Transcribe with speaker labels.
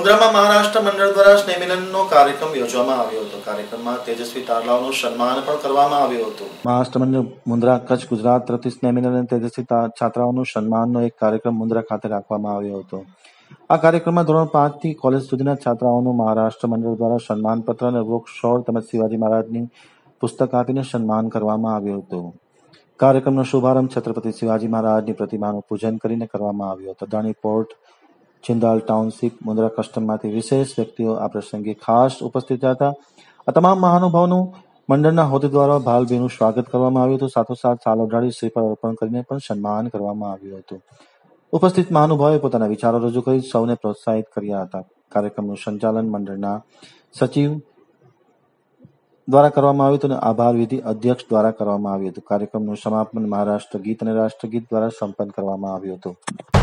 Speaker 1: મુન્દ્રામાં મહારાષ્ટ્ર મંડળ દ્વારા સ્નેહમિલનનો કાર્યક્રમ યોજવામાં આવ્યો હતો। કાર્યક્રમમાં તેજસ્વી તારલાઓનું સન્માન પણ કરવામાં આવ્યું હતું। મહારાષ્ટ્ર મંડળ મુન્દ્રા કચ્છ ગુજરાત તરફથી સ્નેહમિલન અને તેજસ્વી છાત્રાઓનું સન્માનનો એક કાર્યક્રમ મુન્દ્રા ખાતે રાખવામાં આવ્યો હતો। આ કાર્યક્રમમાં ધોરણ 5 થી કોલેજ સુધીના છાત્રાઓનું મહારાષ્ટ્ર મંડળ દ્વારા સન્માનપત્ર અને વૃક્ષછોડ તેમજ શિવાજી મહારાજની પુસ્તક આપીને સન્માન કરવામાં આવ્યું હતું। કાર્યક્રમનો શુભારંભ છત્રપતિ શિવાજી મહારાજની પ્રતિમાનું પૂજન કરીને કરવામાં આવ્યો હતો। અદાણી પોર્ટ, જિંદાલ ટાઉનશીપ, મુન્દ્રા કસ્ટમમાંથી વિશેષ વ્યક્તિઓ આ પ્રસંગે ખાસ ઉપસ્થિત રહ્યા હતા। આ તમામ મહાનુભાવોનું મંડળના હોદ્દેદારો ભાવભીનું સ્વાગત કરવામાં આવ્યું હતું। સાથોસાથ શાલ ઓઢાડી શ્રીફળ અર્પણ કરીને પણ સન્માન કરવામાં આવ્યું હતું। ઉપસ્થિત મહાનુભાવોએ પોતાના વિચારો રજૂ કરી સૌને પ્રોત્સાહિત કર્યા હતા। કાર્યક્રમનું સંચાલન મંડળના સચિવ દ્વારા કરવામાં આવ્યું હતું અને આભાર વિધિ અધ્યક્ષ દ્વારા કરવામાં આવ્યું હતું। કાર્યક્રમનું સમાપન મહારાષ્ટ્ર ગીત અને રાષ્ટ્રગીત દ્વારા સંપન્ન કરવામાં આવ્યું હતું।